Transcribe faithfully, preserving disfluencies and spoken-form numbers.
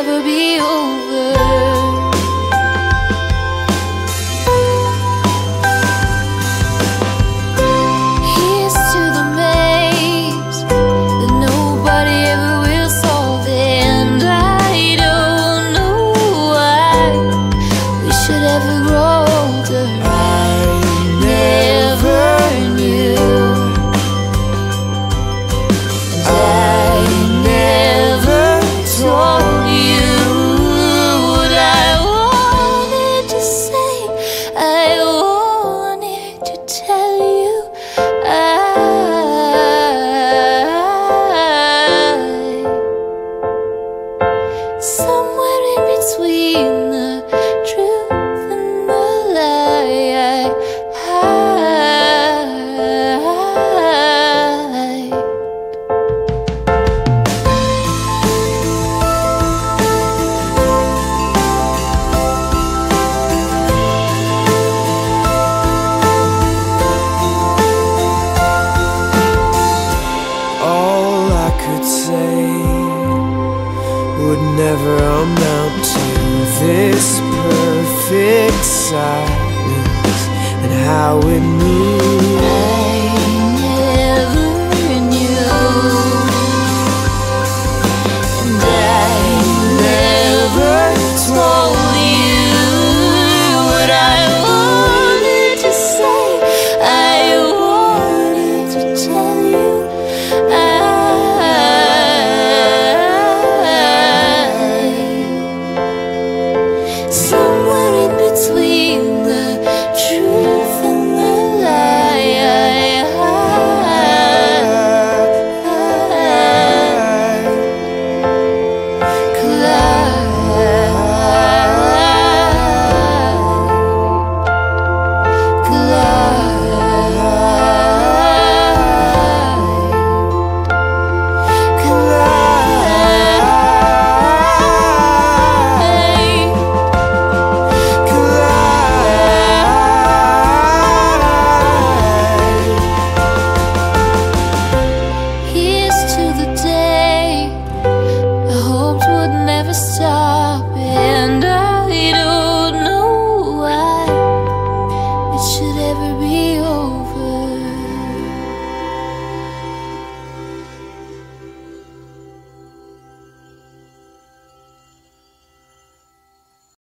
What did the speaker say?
ever be over. Here's to the maze that nobody ever will solve, and I don't know why we should ever grow older. I never knew, and I never told you what I wanted to say. I wanted to tell you I, somewhere in between the truth and the lie, I hide. All I could say would never amount to this perfect silence, and how it moves